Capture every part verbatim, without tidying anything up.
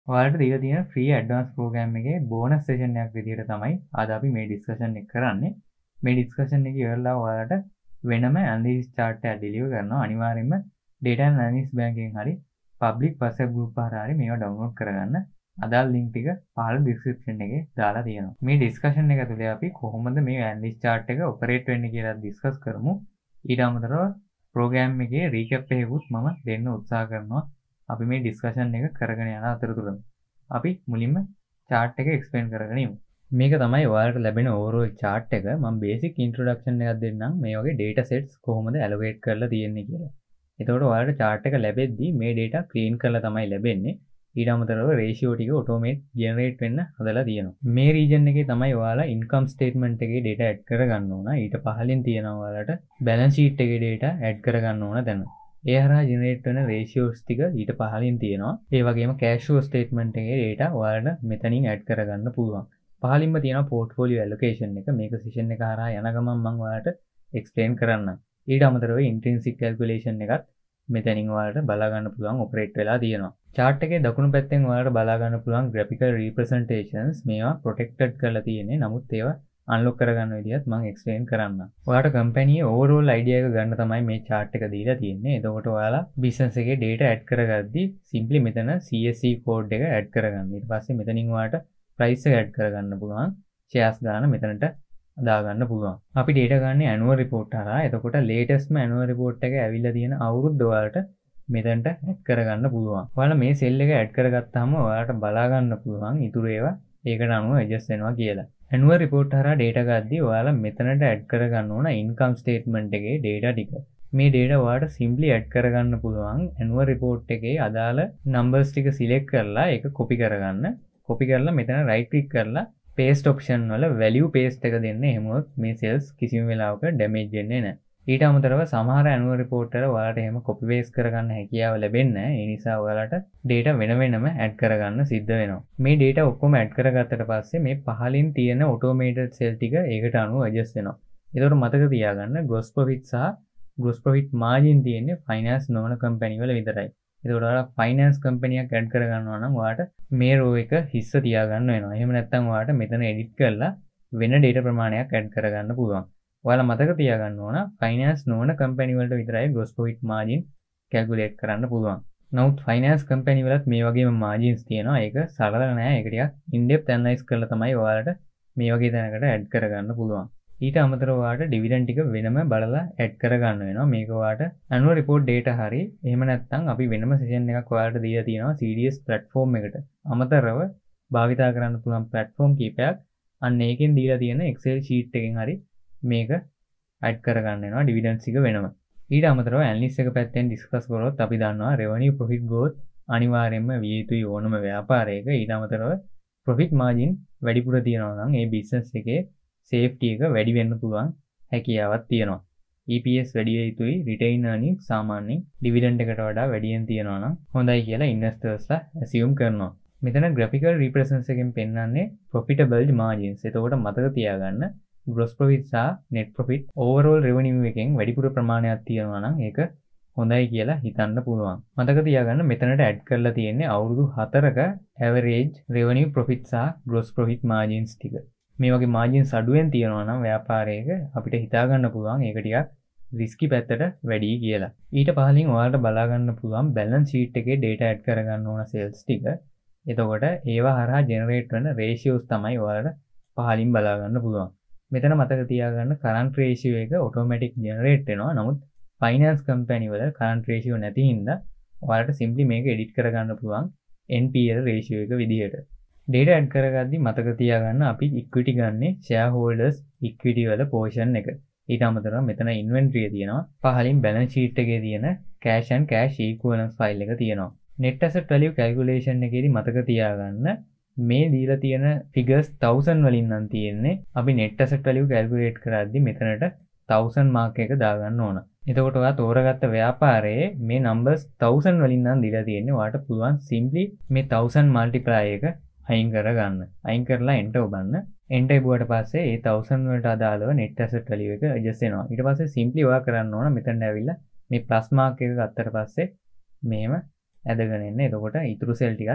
ඔයාලට දීලා තියෙන ෆ්‍රී ඇඩ්වාන්ස් ප්‍රෝග්‍රෑම් එකේ බෝනස් සෙෂන් එකක් විදිහට තමයි අද අපි මේ ඩිස්කෂන් එක කරන්නේ. මේ ඩිස්කෂන් එක ඉවරලා ඔයාලට වෙනම ඇනලිසිස් chart එකක් ඩෙලිවර් කරනවා. අනිවාර්යයෙන්ම data analysis bank එකෙන් හරි public WhatsApp group හරහා හරි මේවා download කරගන්න. අදාළ link ටික පහළ description එකේ දාලා තියෙනවා. මේ ඩිස්කෂන් එක ඇතුලේ අපි කොහොමද මේ ඇනලිසිස් chart එක ඔපරේට් වෙන්නේ කියලා ඩිස්කස් කරමු. ඊට අමතරව ප්‍රෝග්‍රෑම් එකේ රීකැප් එකකුත් මම දෙන්න උත්සාහ කරනවා. අපි මේ ඩිස්කෂන් එක කරගෙන යන අතරතුරම අපි මුලින්ම chart එක explain කරගෙන යමු. මේක තමයි ඔයාලට ලැබෙන overall chart එක. මම basic introduction එකක් දෙන්නම් මේ වගේ data sets කොහොමද allocate කරලා තියෙන්නේ කියලා. එතකොට ඔයාලට chart එක ලැබෙද්දී මේ data clean කරලා තමයි ලැබෙන්නේ. ඊට අමතරව ratio ටික automate generate වෙන්න හදලා තියෙනවා. මේ region එකේ තමයි ඔයාලා income statement එකේ data add කරගන්න ඕන. ඊට පහළින් තියෙනවා ඔයාලට balance sheet එකේ data add කරගන්න ඕන දැන්. ඒ හරහා ජෙනරේට් වෙන රේෂියෝස් ටික ඊට පහළින් තියෙනවා. ඒ වගේම cash flow statement එකේ data ඔයාලට මෙතනින් add කරගන්න පුළුවන්. පහළින්ම තියෙනවා portfolio allocation එක. මේක session එක හරහා යන ගමන් මම ඔයාලට explain කරන්නම්. ඊට අමතරව intrinsic calculation එකත් මෙතනින් ඔයාලට බලා ගන්න පුළුවන් operate වෙලා තියෙනවා. chart එකේ දකුණු පැත්තෙන් ඔයාලට බලා ගන්න පුළුවන් graphical representations මේවා protected කරලා තියෙන්නේ. නමුත් ඒවා අන්ලොක් කරගන්න විදිහත් මම එක්ස්ප්ලেইন කරන්නම්. ඔයාලට කම්පැනියේ ඕවර්ऑල් අයිඩියා එක ගන්න තමයි මේ chart එක දීලා තියෙන්නේ. එතකොට ඔයාලා බිස්නස් එකේ data add කරගද්දී simply මෙතන C S V code එක add කරගන්න. ඊට පස්සේ මෙතනින් ඔයාලට price එක add කරගන්න පුළුවන්. shares ගන්න මෙතනට දාගන්න පුළුවන්. අපි data ගන්න annual report හරහා. එතකොට latest annual report එක ඇවිල්ලා තියෙන අවුරුද්ද ඔයාලට මෙතනට add කරගන්න පුළුවන්. ඔයාලා මේ cell එක add කරගත්තාම ඔයාලට බලා ගන්න පුළුවන් ඉතුරු ඒවා ඒකට අනුව adjust වෙනවා කියලා. annual report හරහා data ගද්දී ඔයාලා මෙතනට add කරගන්න ඕන income statement එකේ data ටික. මේ data ඔයාලට simply add කරගන්න පුළුවන් annual report එකේ අදාළ numbers ටික select කරලා ඒක copy කරගන්න. copy කරලා මෙතන right click කරලා paste option වල value paste එක දෙන්න. එහෙම වුණොත් මේ cells කිසිම වෙලාවක damage වෙන්නේ නැහැ. ඊට අමතරව සමහර annual report වල ඔයාලට එහෙම copy paste කරගන්න හැකියාව ලැබෙන්නේ නැහැ. ඒ නිසා ඔයාලට data වෙන වෙනම add කරගන්න සිද්ධ වෙනවා. මේ data ඔක්කොම add කරගත්තට පස්සේ මේ පහලින් තියෙන automated cell ටික ඒකට අනුව adjust වෙනවා. ඒකට මතක තියාගන්න gross profit සහ gross profit margin තියෙන්නේ finance නොවන company වල විතරයි. ඒකට ඔයාලා finance company එකක් add කරගන්නවා නම් ඔයාලට මේ row එක හිස්ස තියාගන්න වෙනවා. එහෙම නැත්නම් ඔයාලට මෙතන edit කරලා වෙන data ප්‍රමාණයක් add කරගන්න පුළුවන්. ඔයාලා මතක තියාගන්න ඕන finance නොවන company වලට විතරයි gross profit margin calculate කරන්න පුළුවන්. නමුත් finance company වලත් මේ වගේම margins තියෙනවා. ඒක සරල නෑ. ඒක ටිකක් in depth analyze කරලා තමයි ඔයාලට මේ වගේ තැනකට add කරගන්න පුළුවන්. ඊට අමතරව ඔයාලට dividend ටික වෙනම බලලා add කරගන්න වෙනවා. මේක ඔයාලට annual report data හරි එහෙම නැත්නම් අපි වෙනම session එකක් ඔයාලට දීලා තියෙනවා C D S platform එකට. අමතරව භාවිතා කරන්න පුළුවන් platform කීපයක් අන්න ඒකෙන් දීලා තියෙන Excel sheet එකෙන් හරි මේක add කරගන්න වෙනවා dividends එක වෙනම. ඊට අමතරව analyst එක පැත්තෙන් discuss කරොත් අපි දන්නවා revenue profit growth අනිවාර්යයෙන්ම විය යුතුයි ඕනම ව්‍යාපාරයක. ඊට අමතරව profit margin වැඩිපුර තියෙනවා නම් ඒ business එකේ safety එක වැඩි වෙන්න පුළුවන් හැකියාවක් තියෙනවා. E P S වැඩි වෙ යුතුයි retain earnings සාමාන්‍යයෙන් dividend එකට වඩා වැඩියෙන් තියෙනවා නම් හොඳයි කියලා investors-ලා assume කරනවා. මෙතන graphical representation එකෙන් පෙන්වන්නේ profitable margins. එතකොට මතක තියාගන්න gross profit සහ net profit overall revenue එකෙන් වැඩිපුර ප්‍රමාණයක් තියෙනවා නම් ඒක හොඳයි කියලා හිතන්න පුළුවන්. මතක තියාගන්න මෙතනට add කරලා තියෙන්නේ අවුරුදු හතරක average revenue profit සහ gross profit margins ටික. මේ වගේ margins අඩුවෙන් තියෙනවා නම් ව්‍යාපාරයක අපිට හිතා ගන්න පුළුවන් ඒක ටිකක් risky පැත්තට වැඩි කියලා. ඊට පහලින් ඔයාලට බලා ගන්න පුළුවන් balance sheet එකේ data add කරගන්න ඕන sales ටික. එතකොට ඒවා හරහා generate වෙන ratios තමයි ඔයාලට පහලින් බලා ගන්න පුළුවන්. මෙතන මතක තියාගන්න current ratio එක automatic generate වෙනවා. නමුත් finance company වල current ratio නැති හින්දා ඔයාලට simply මේක edit කරගන්න පුළුවන් N P L ratio එක විදිහට. data add කරගද්දි මතක තියාගන්න අපි equity ගන්නේ shareholders equity වල portion එක. ඊට අමතරව මෙතන inventory තියෙනවා. පහලින් balance sheet එකේ තියෙන cash and cash equivalence file එක තියෙනවා. net asset value calculation එකේදී මතක තියාගන්න මේ දීලා තියෙන figures thousand වලින් නම් තියෙන්නේ. අපි net asset value calculate කරද්දි මෙතනට thousand mark එක දාගන්න ඕන. එතකොට ඔයා තෝරගත්ත ව්‍යාපාරයේ මේ numbers thousand වලින් නම් දීලා තියෙන්නේ. ඔයාට පුළුවන් simply මේ thousand multiply එක අයින් කරගන්න. අයින් කරලා enter ඔබන්න. enter ඉබුවට පස්සේ ඒ thousand වලට අදාළව net asset value එක adjust වෙනවා. ඊට පස්සේ simply ඔයා කරන්න ඕන මෙතනට ඇවිල්ලා මේ plus mark එක ගත්තට පස්සේ මෙහෙම ඇදගෙන එන්න. එතකොට ඊතුරු cell ටිකත්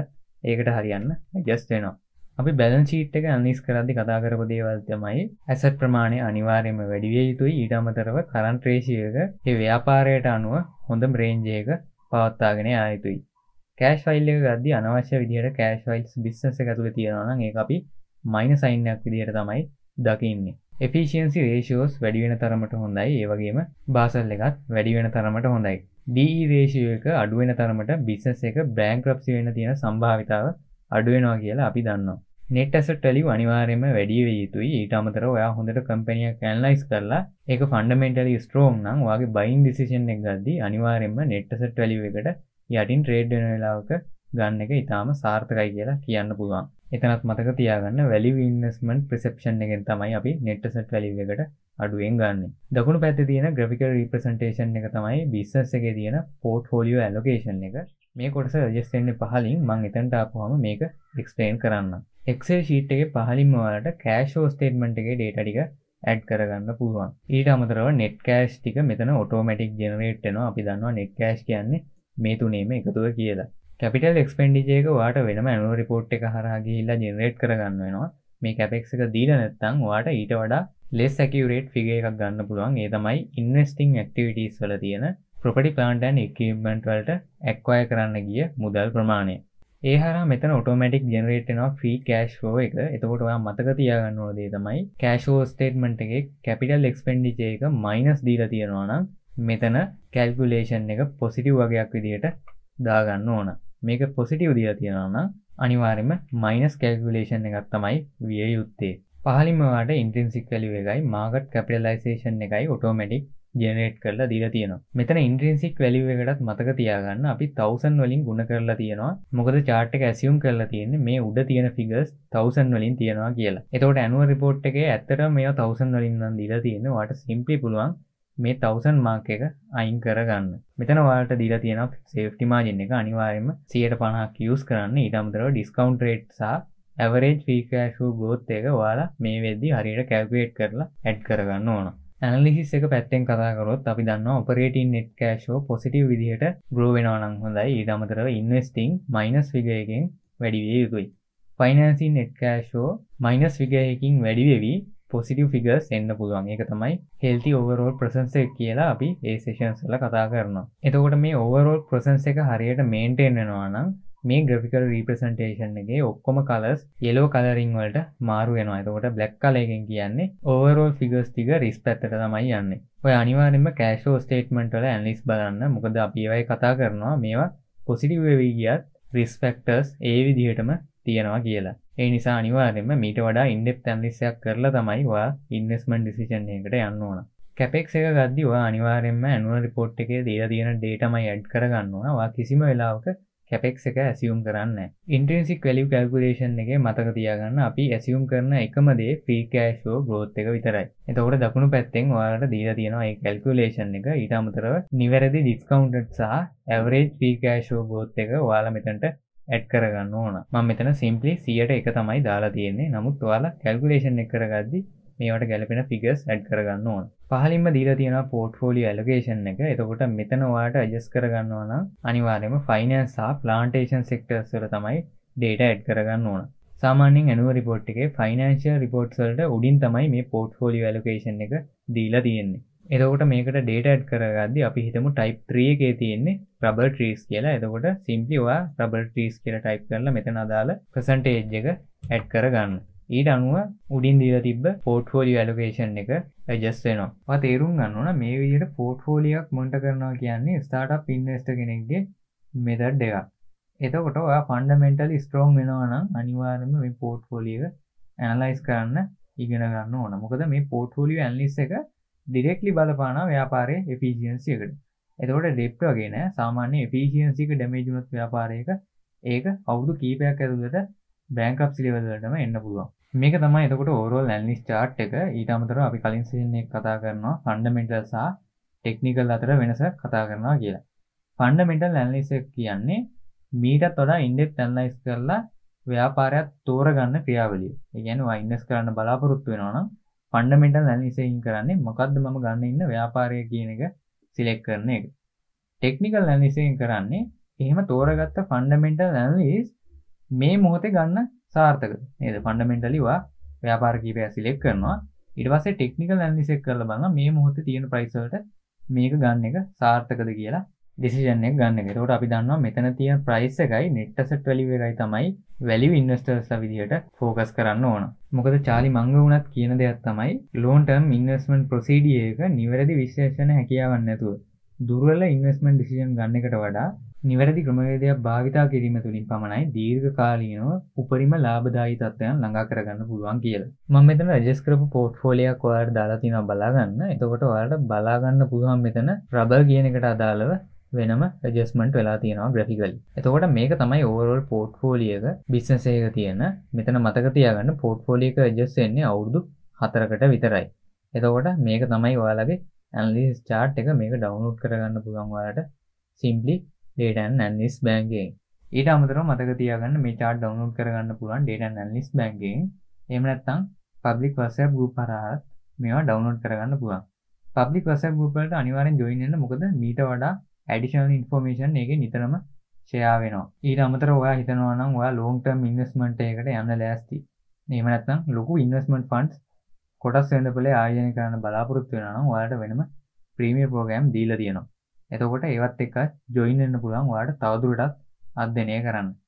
ඒකට හරියන්න ඇඩ්ජස්ට් වෙනවා. අපි බැලන්ස් ෂීට් එක ඇනලයිස් කරද්දී කතා කරපු දේවල් තමයි ඇසට් ප්‍රමාණය අනිවාර්යයෙන්ම වැඩි විය යුතුයි. ඊට අමතරව කරන්ට් රේෂියෝ එක ඒ ව්‍යාපාරයට අනුව හොඳම රේන්ජ් එක පවත්වාගෙන යා යුතුයි. කෑෂ් ෆයිල් එක ගද්දී අනවශ්‍ය විදිහට කෑෂ් ෆයිල්ස් බිස්නස් එක ඇතුලේ තියෙනවා නම් ඒක අපි මයිනස් සයින් එකක් විදිහට තමයි දකින්නේ. efficiency ratios වැඩි වෙන තරමට හොඳයි. ඒ වගේම බාසල් එකත් වැඩි වෙන තරමට හොඳයි. D E ratio එක අඩු වෙන තරමට බිස්නස් එක bankruptcy වෙන්න තියෙන සම්භාවිතාව අඩු වෙනවා කියලා අපි දන්නවා. net asset value අනිවාර්යයෙන්ම වැඩි වෙ යුතුයි. ඊට අමතරව ඔයා හොඳට කම්පැනි එක ඇනලයිස් කරලා ඒක fundamentally strong නම් ඔයාගේ buying decision එක ගද්දී අනිවාර්යයෙන්ම net asset value එකට යටින් trade වෙන වෙලාවක ගන්න එක ඊටාම සාර්ථකයි කියලා කියන්න පුළුවන්. එතනත් මතක තියාගන්න value investment perception එකෙන් තමයි අපි net asset value එකට අඩුවෙන් ගන්නෙ. දකුණු පැත්තේ තියෙන graphical representation එක තමයි business එකේ තියෙන portfolio allocation එක. මේ කොටස adjust වෙන්නේ පහලින් මම එතනට ආපුවම මේක explain කරන්නම්. Excel sheet එකේ පහලින්ම ඔයාලට cash flow statement එකේ data ටික add කරගන්න පුළුවන්. ඊට අමතරව net cash ටික මෙතන automatic generate වෙනවා. අපි දන්නවා net cash කියන්නේ මේ තුනේම එකතුව කියලා. capital expenditure එක ඔයාට වෙනම annual report එක හරහා ගිහිල්ලා generate කරගන්න වෙනවා. මේ capex එක දීලා නැත්නම් ඔයාට ඊට වඩා less accurate figure එකක් ගන්න පුළුවන්. ඒ තමයි investing activities වල තියෙන property plant and equipment වලට acquire කරන්න ගිය මුදල් ප්‍රමාණය. ඒ හරහා මෙතන automatic generate වෙනවා free cash flow එක. එතකොට ඔයා මතක තියාගන්න ඕන දේ තමයි cash flow statement එකේ capital expenditure එක minus දීලා තියෙනවා නම් මෙතන calculation එක positive වගේක් විදිහට දාගන්න ඕන. මේක positive දීලා තියෙනවා නම් අනිවාර්යයෙන්ම minus calculation එකක් තමයි විය යුත්තේ. පහලින්ම ඔයාලට intrinsic value එකයි market capitalization එකයි automatic generate කරලා දීලා තියෙනවා. මෙතන intrinsic value එකටත් මතක තියාගන්න අපි thousand වලින් ගුණ කරලා තියෙනවා. මොකද chart එක assume කරලා තියෙන්නේ මේ උඩ තියෙන figures thousand වලින් තියනවා කියලා. එතකොට annual report එකේ ඇත්තටම මේවා thousand වලින් නම් දීලා තියෙන්නේ. ඔයාලට simply පුළුවන් මේ thousand mark එක අයින් කරගන්න. මෙතන ඔයාලට දීලා තියෙනවා safety margin එක අනිවාර්යයෙන්ම one hundred fifty use කරන්න. ඊට අමතරව discount rate සහ average free cash flow growth එක ඔයාලා මේ වෙද්දි හරියට calculate කරලා add කරගන්න ඕන. analysis එක පැත්තෙන් කතා කරොත් අපි දන්නවා operating net cash flow positive විදිහට grow වෙනවා නම් හොඳයි. ඊට අමතරව investing minus figure එකෙන් වැඩි විය යුතුයි. financing net cash flow minus figure එකකින් වැඩි වෙවි positive figures එන්න පුළුවන්. ඒක තමයි healthy overall presence එක කියලා අපි ඒ sessions වල කතා කරනවා. එතකොට මේ overall presence එක හරියට maintain වෙනවා නම් මේ graphical representation එකේ ඔක්කොම colors yellow coloring වලට මාරු වෙනවා. එතකොට black color එකෙන් කියන්නේ overall figures ටික risk පැත්තට තමයි යන්නේ. ඔය අනිවාර්යයෙන්ම cash flow statement වල analysis බලන්න. මොකද අපි ඒවයි කතා කරනවා මේවා positive වෙවි ගියත් risk factors ඒ විදිහටම තියෙනවා කියලා. ඒ නිසා අනිවාර්යයෙන්ම මීට වඩා in-depth analysis එකක් කරලා තමයි ඔයා investment decision එකකට යන්න ඕන. capex එක ගද්දී ඔයා අනිවාර්යයෙන්ම annual report එකේ දීලා තියෙන dataමයි add කරගන්න ඕන. ඔයා කිසිම වෙලාවක capex එක assume කරන්නේ නැහැ. intrinsic value calculation එකේ මතක තියාගන්න අපි assume කරන එකම දේ free cash flow growth එක විතරයි. එතකොට දකුණු පැත්තෙන් ඔයාලට දීලා තියෙනවා මේ calculation එක. ඊට අමතරව නිවැරදි discounted සහ average free cash flow growth එක ඔයාලා මෙතනට add කරගන්න ඕන. මම මෙතන simply one hundred එක තමයි දාලා තියෙන්නේ. නමුත් ඔයාලා calculation එක කරගද්දි මේවට ගැලපෙන figures add කරගන්න ඕන. පහලින්ම දීලා තියෙනවා portfolio allocation එක. එතකොට මෙතන ඔයාලට adjust කරගන්නවා නම් අනිවාර්යයෙන්ම finance සහ plantation sectors වල තමයි data add කරගන්න ඕන. සාමාන්‍යයෙන් annual report එකේ financial reports වලට උඩින් තමයි මේ portfolio allocation එක දීලා තියෙන්නේ. එතකොට මේකට data add කරගද්දි අපි හිතමු type three එකේ තියෙන්නේ rubber trees කියලා. එතකොට simply ඔයා rubber trees කියලා type කරලා මෙතන අදාළ percentage එක add කරගන්න. ඊට අනුව උඩින් දීලා තිබ්බ portfolio allocation එක adjust වෙනවා. ඔයා තේරුම් ගන්න ඕන මේ විදිහට portfolio එකක් monitor කරනවා කියන්නේ startup investor කෙනෙක්ගේ method එකක්. එතකොට ඔයා fundamentally strong වෙනවා නම් අනිවාර්යයෙන්ම මේ portfolio එක analyze කරන්න ඉගෙන ගන්න ඕන. මොකද මේ portfolio analysis එක directly බලපානවා ව්‍යාපාරයේ efficiency එකට. එතකොට debt වගේ නෑ. සාමාන්‍ය efficiency එක damage වුණොත් ව්‍යාපාරයක ඒක අවුරුදු කීපයක් ඇතුළත bankruptcy level වලටම එන්න පුළුවන්. මේක තමයි එතකොට overall analysis chart එක. ඊට අමතරව අපි කලින් session එකේ කතා කරනවා fundamental සහ technical අතර වෙනස කතා කරනවා කියලා. fundamental analysis කියන්නේ මීටත් වඩා in-depth analysis කරලා ව්‍යාපාරයක් තෝරගන්න ක්‍රියාවලිය. ඒ කියන්නේ ඔයා invest කරන්න බලාපොරොත්තු වෙනවා නම් fundamental analysis එකකින් කරන්නේ මොකද්ද මම ගන්න ඉන්න ව්‍යාපාරය කියන එක select කරන එක. technical analysis එකකින් කරන්නේ එහෙම තෝරගත්ත fundamental analysis මේ මොහොතේ ගන්න සාර්ථකද නේද? ෆන්ඩමෙන්ටලි ඔයා ව්‍යාපාර කීපයක් සිලෙක්ට් කරනවා. ඊට පස්සේ ටෙක්නිකල් ඇනලිසිස් එක කරලා බලනවා මේ මොහොතේ තියෙන ප්‍රයිස් වලට මේක ගන්න එක සාර්ථකද කියලා ඩිසිෂන් එක ගන්න එක. ඒකට අපි දන්නවා මෙතන තියෙන ප්‍රයිස් එකයි net asset value එකයි තමයි value investors ලා විදිහට ફોකස් කරන්න ඕන. මොකද චාලි මංග වුණත් කියන දෙයක් තමයි long term investment procedure එක නිවැරදි විශ්ලේෂණ හැකියාවක් නැතුව දුර්වල investment decision ගන්න එකට වඩා නිවැරදි ක්‍රමවේදයක් භාවිතා කිරීම තුළින් පමණයි දීර්ඝ කාලීනව උපරිම ලාභදායී තත්ත්වයන් ළඟා කරගන්න පුළුවන් කියලා. මම මෙතන රෙජිස්ටර් කරපු පෝර්ට්ෆෝලියෝ එකක් ඔයාලට දාලා තියෙනවා බලා ගන්න. එතකොට ඔයාලට බලා ගන්න පුළුවන් මෙතන රබර් කියන එකට අදාළව වෙනම ඇඩ්ජස්ට්මන්ට් වෙලා තියෙනවා ග්‍රැෆිකලි. එතකොට මේක තමයි ඕවරෝල් පෝර්ට්ෆෝලියෝ එක බිස්නස් එකක තියෙන. මෙතන මතක තියාගන්න පෝර්ට්ෆෝලියෝ එක ඇඩ්ජස්ට් වෙන්නේ අවුරුදු හතරකට විතරයි. එතකොට මේක තමයි ඔයාලගේ ඇනලිසිස් chart එක. මේක ඩවුන්ලෝඩ් කරගන්න පුළුවන් ඔයාලට simply data and analysis banking. ඊට අමතරව මතක තියාගන්න මේ chart download කරගන්න පුළුවන් data and analysis banking. එහෙම නැත්නම් public WhatsApp group හරහා මේවා download කරගන්න පුළුවන්. public WhatsApp group වලට අනිවාර්යෙන් join වෙන්න. මොකද මීට වඩා additional information එකේ නිතරම share වෙනවා. ඊට අමතරව ඔයා හිතනවා නම් ඔයා long term investment එකකට යන්න ලෑස්ති. එහෙම නැත්නම් ලොකු investment funds කොටස් වෙනදපලේ ආයෝජනය කරන්න බලාපොරොත්තු වෙනවා නම් ඔයාලට වෙනම ප්‍රීමියර් ප්‍රෝග්‍රෑම් දීලා තියෙනවා. එතකොට ඒවත් එක්ක ජොයින් වෙන්න පුළුවන් ඔයාලට තවදුරටත් අධ්‍යයනය කරන්න.